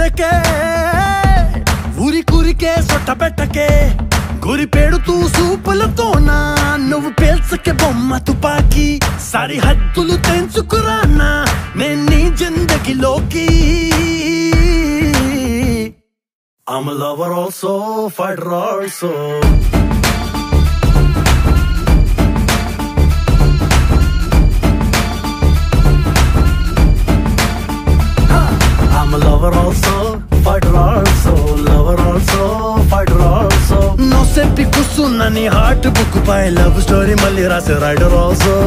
గుండెకే ఊరి కూరికే సొట్ట పెట్టకే గురి పెడుతూ సూపులతోనా నువ్వు పేల్చకే బొమ్మ తుపాకి సరిహద్దులు తెంచుకురానా నేను నీ జిందగీలోకి I'm a lover also, fighter also. I'm a lover also, fighter also, lover also, fighter also. No se piku sunna ni heart book by love story malli rase rider also.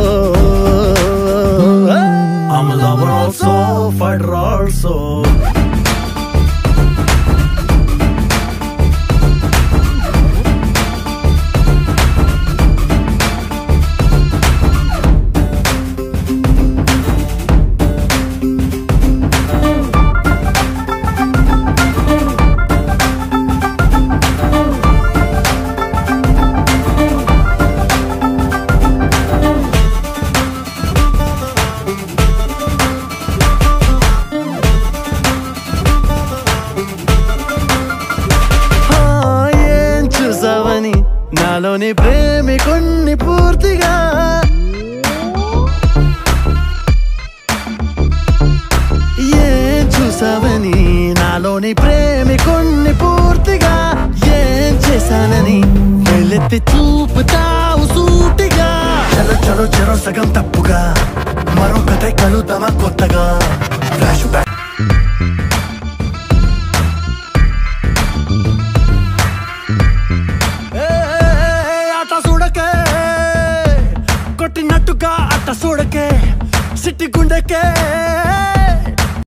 I'm a lover also, fighter also. నాలోని ప్రేమికుణ్ణి పూర్తిగా ఏం చూసావని నాలోని ప్రేమికుణ్ణి పూర్తిగా ఏం చేశానని వెళ్ళెత్తి చూపుతావు సూటిగా చలో చలో చెరో సగం తప్పుగా మరో కథ కలుద్దామా కొత్తగా ఫ్లాష్ బ్యాక్ కొట్టినట్టుగా అట్ట చూడకే సిట్టి గుండెకే